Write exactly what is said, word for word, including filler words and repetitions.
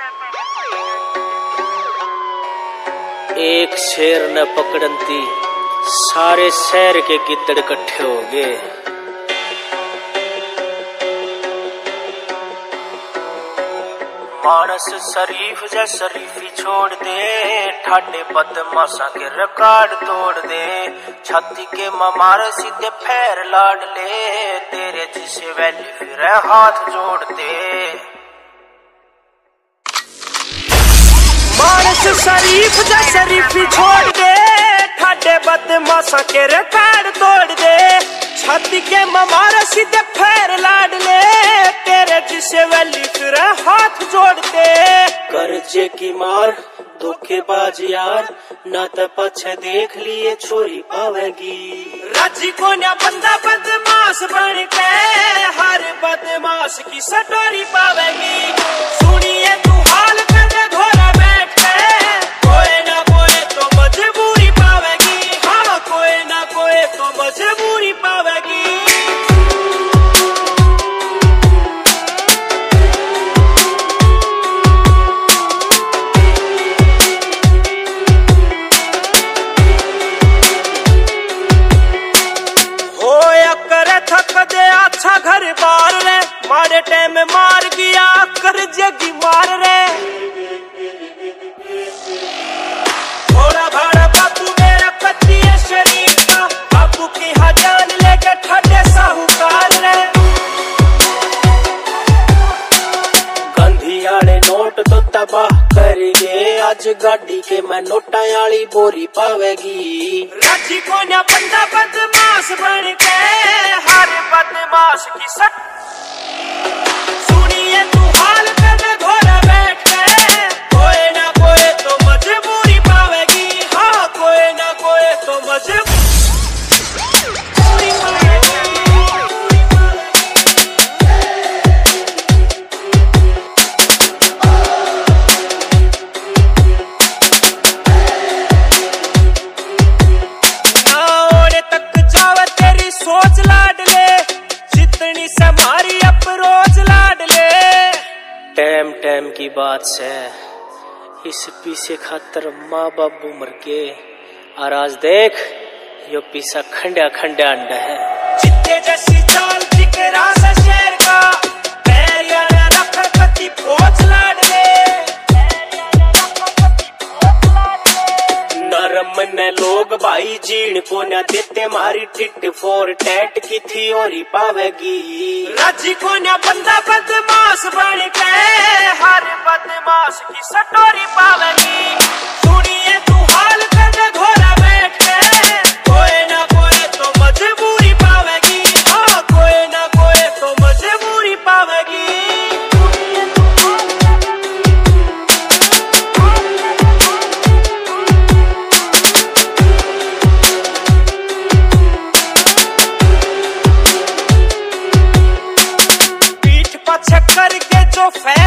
एक शेर न पकड़ती सारे शहर के गिद्दड़ इकट्ठे हो गए। मानस शरीफ जै शरीफी छोड़ दे, ठाडे बदमाशा के रिकॉर्ड तोड़ दे। छाती के ममार सीधे पैर लाड ले, तेरे जिसे वैली फिर हाथ जोड़ दे। मानस शरीफ जै शरीफी छोड़ दे, ठाडे बदमाशा के रिकॉर्ड तोड़ दे। छाती के ममार सीधे पैर लाड ले, तेरे जिसे वैली फिर हाथ जोड़ दे। कर्जे की मार धोखेबाज यार, ना तो पछे देख लिए छोरी पावेगी। राजी को ना बंदा बदमाश बन के, हर बदमाश की सटोरी पावेगी। सुनिए तू हाल कर घोड़ा बैठ के, कोई ना कोई तो मजबूरी पावेगी। हाँ कोई ना कोई तो मजबूरी पावेगी। अच्छा घर बार रे, मारे टाइम मार गया कर जगी मार रे। थोड़ा भाड़ा बापू मेरा पति है शरीफ का, बापू की हजान लेके ठंडे साहूकार रे। गंधियाले नोट तो तबाह करेंगे, आज गाड़ी के मैं नोटा वाली बोरी पावेगी। राजी को ना बंदा बदमाश बन के, हर बदमाश की सट। सुनिए तू हाल कर घोड़ा बैठ के, कोई ना कोई तो मजबूरी पावेगी। हाँ कोई ना कोई तो मजबूरी टाइम टाइम की बात से इस पीसे खातर माँ बाबू मर के, और आज देख यो पीसा खंडा खंडा अंडा है। चित्ते जैसी चाल जिगरा सा शेर का, पैर यारा रख कति पोच लाड ले। नरम ने लोग भाई जीण को न देते, मारी टिट फोर टैट की थ्योरी पावेगी। राजी को न बंदा बदमाश बन के, हर बदमाश की सटोरी पावेगी। सुनिए तू हाल कर घोड़ा बैठ के, कोई ना कोई तो मजबूरी पावेगी। हाँ कोई ना कोई तो मजबूरी पावेगी। पीठ पछक करके जो फैल